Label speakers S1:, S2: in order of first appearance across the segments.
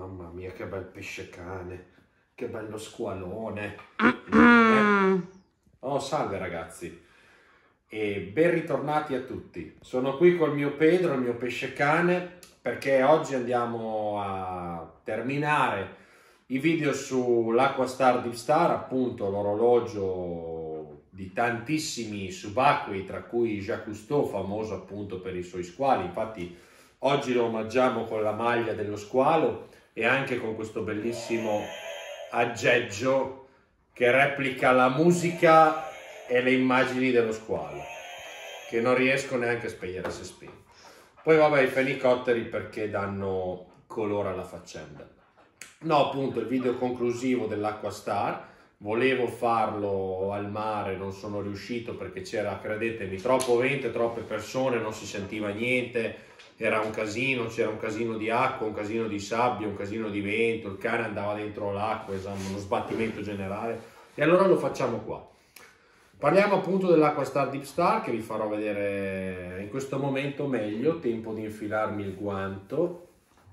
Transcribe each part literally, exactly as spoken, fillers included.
S1: mamma mia, che bel pesce cane, che bello squalone. Eh? Oh, salve ragazzi e ben ritornati a tutti. Sono qui col mio Pedro, il mio pesce cane, perché oggi andiamo a terminare i video sull'Aquastar Deep Star, appunto l'orologio di tantissimi subacquei, tra cui Jacques Cousteau, famoso appunto per i suoi squali. Infatti oggi lo omaggiamo con la maglia dello squalo e anche con questo bellissimo aggeggio che replica la musica e le immagini dello squalo, che non riesco neanche a spegnere se spento. Poi vabbè, i fenicotteri perché danno colore alla faccenda. No, appunto, il video conclusivo dell'Aquastar. Volevo farlo al mare, non sono riuscito perché c'era, credetemi, troppo vento, troppe persone, non si sentiva niente, era un casino, c'era un casino di acqua, un casino di sabbia, un casino di vento, il cane andava dentro l'acqua, insomma, uno sbattimento generale. E allora lo facciamo qua. Parliamo appunto dell'Aquastar Deep Star, che vi farò vedere in questo momento meglio. Tempo di infilarmi il guanto.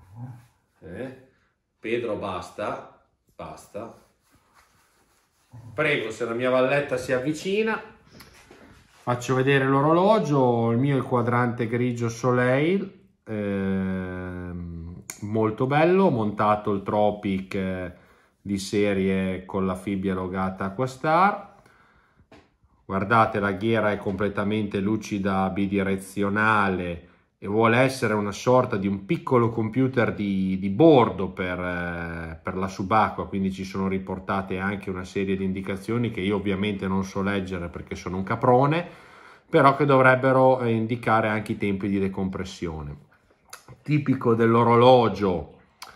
S1: Eh? Pedro, basta, basta. Prego, se la mia valletta si avvicina. Faccio vedere l'orologio. Il mio è il quadrante grigio Soleil, eh, molto bello. Ho montato il Tropic eh, di serie con la fibbia logata Aquastar. Guardate, la ghiera è completamente lucida, bidirezionale e vuole essere una sorta di un piccolo computer di, di bordo per, eh, per la subacquea, quindi ci sono riportate anche una serie di indicazioni che io ovviamente non so leggere perché sono un caprone, però che dovrebbero eh, indicare anche i tempi di decompressione. Tipico dell'orologio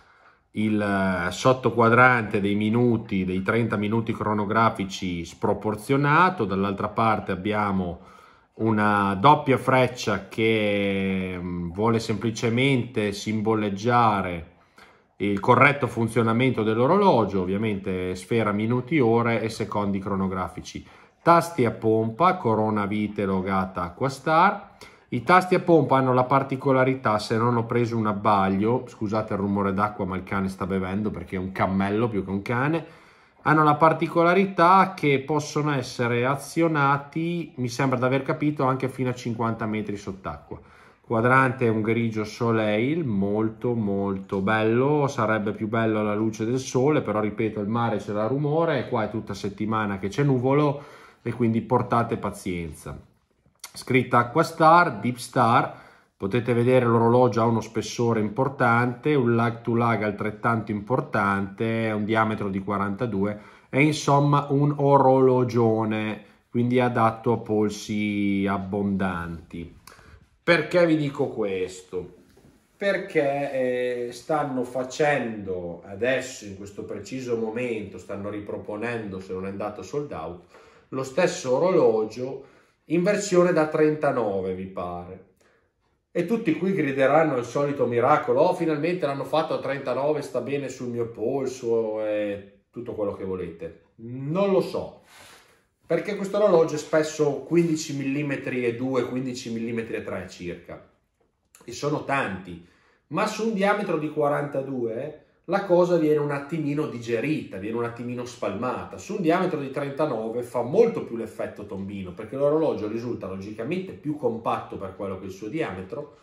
S1: il sottoquadrante dei minuti, dei trenta minuti cronografici sproporzionato. Dall'altra parte abbiamo una doppia freccia che vuole semplicemente simboleggiare il corretto funzionamento dell'orologio, ovviamente sfera minuti ore e secondi cronografici. Tasti a pompa, corona vite logata Aquastar. I tasti a pompa hanno la particolarità, se non ho preso un abbaglio, scusate il rumore d'acqua ma il cane sta bevendo perché è un cammello più che un cane, hanno la particolarità che possono essere azionati, mi sembra di aver capito, anche fino a cinquanta metri sott'acqua. Quadrante è un grigio Soleil, molto molto bello, sarebbe più bello alla luce del sole, però ripeto, il mare c'era rumore e qua è tutta settimana che c'è nuvolo e quindi portate pazienza. Scritta Aquastar, Deep Star, potete vedere l'orologio ha uno spessore importante, un lag to lag altrettanto importante, un diametro di quarantadue, è insomma un orologione, quindi adatto a polsi abbondanti. Perché vi dico questo? Perché eh, stanno facendo adesso, in questo preciso momento, stanno riproponendo, se non è andato sold out, lo stesso orologio in versione da trentanove, vi pare. E tutti qui grideranno il solito miracolo, oh finalmente l'hanno fatto a trentanove, sta bene sul mio polso e tutto quello che volete. Non lo so, perché questo orologio è spesso quindici millimetri e due, quindici millimetri e tre circa, e sono tanti, ma su un diametro di quarantadue la cosa viene un attimino digerita, viene un attimino spalmata. Su un diametro di trentanove fa molto più l'effetto tombino, perché l'orologio risulta logicamente più compatto per quello che è il suo diametro,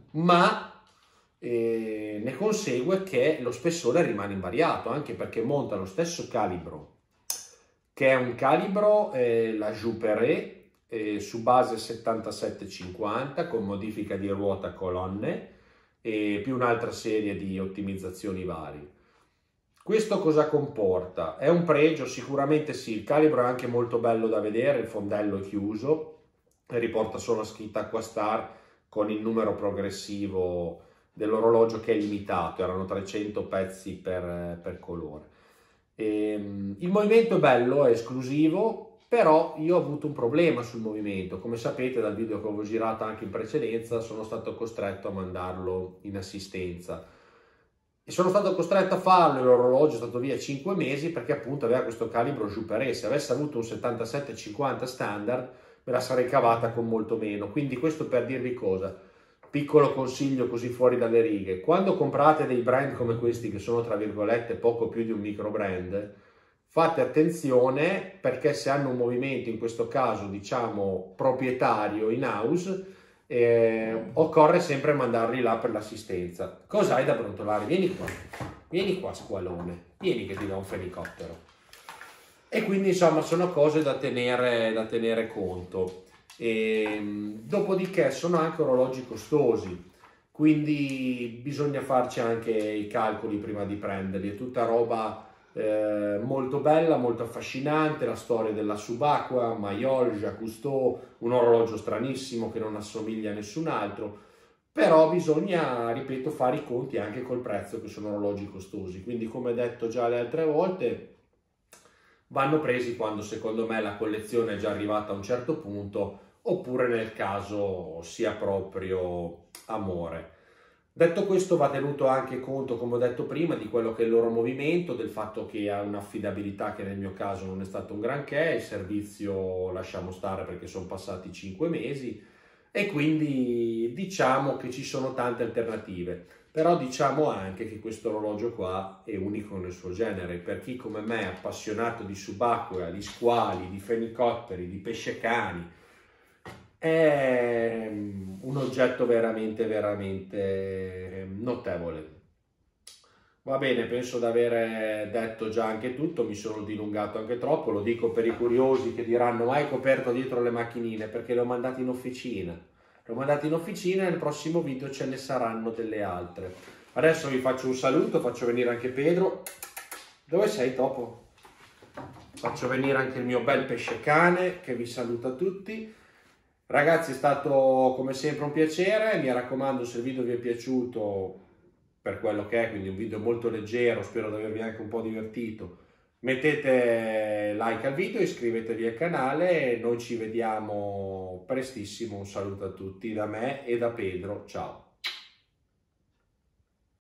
S1: ma eh, ne consegue che lo spessore rimane invariato, anche perché monta lo stesso calibro, che è un calibro, eh, la Juperé, eh, su base settantasette cinquanta, con modifica di ruota colonne, e più un'altra serie di ottimizzazioni varie. Questo cosa comporta? È un pregio? Sicuramente sì, il calibro è anche molto bello da vedere, il fondello è chiuso e riporta solo la scritta Aquastar con il numero progressivo dell'orologio che è limitato, erano trecento pezzi per, per colore. E, il movimento è bello, è esclusivo, però io ho avuto un problema sul movimento. Come sapete dal video che avevo girato anche in precedenza, sono stato costretto a mandarlo in assistenza e sono stato costretto a farlo. L'orologio è stato via cinque mesi perché appunto aveva questo calibro Juperé. Se avesse avuto un settantasette cinquanta standard me la sarei cavata con molto meno. Quindi questo per dirvi cosa, piccolo consiglio così fuori dalle righe, quando comprate dei brand come questi che sono tra virgolette poco più di un micro brand, fate attenzione perché se hanno un movimento, in questo caso diciamo proprietario in house, eh, occorre sempre mandarli là per l'assistenza. Cos'hai da brontolare? Vieni qua, vieni qua squalone, vieni che ti do un fenicottero. E quindi insomma sono cose da tenere, da tenere conto. E, dopodiché sono anche orologi costosi, quindi bisogna farci anche i calcoli prima di prenderli. È tutta roba eh, molto bella, molto affascinante, la storia della subacquea, Mayol, Jacques Cousteau, un orologio stranissimo che non assomiglia a nessun altro, però bisogna, ripeto, fare i conti anche col prezzo, che sono orologi costosi. Quindi, come detto già le altre volte, vanno presi quando secondo me la collezione è già arrivata a un certo punto, oppure nel caso sia proprio amore. Detto questo, va tenuto anche conto, come ho detto prima, di quello che è il loro movimento, del fatto che ha un'affidabilità che nel mio caso non è stato un granché, il servizio lasciamo stare perché sono passati cinque mesi e quindi diciamo che ci sono tante alternative. Però diciamo anche che questo orologio qua è unico nel suo genere. Per chi come me è appassionato di subacquea, di squali, di fenicotteri, di pescecani, è un oggetto veramente, veramente notevole. Va bene, penso di aver detto già anche tutto, mi sono dilungato anche troppo, lo dico per i curiosi che diranno ma hai coperto dietro le macchinine, perché le ho mandate in officina. Le ho mandate in officina e nel prossimo video ce ne saranno delle altre. Adesso vi faccio un saluto, faccio venire anche Pedro. Dove sei, Topo? Faccio venire anche il mio bel pescecane che vi saluta tutti. Ragazzi, è stato come sempre un piacere, mi raccomando, se il video vi è piaciuto per quello che è, quindi un video molto leggero, spero di avervi anche un po' divertito, mettete like al video, iscrivetevi al canale e noi ci vediamo prestissimo. Un saluto a tutti da me e da Pedro, ciao!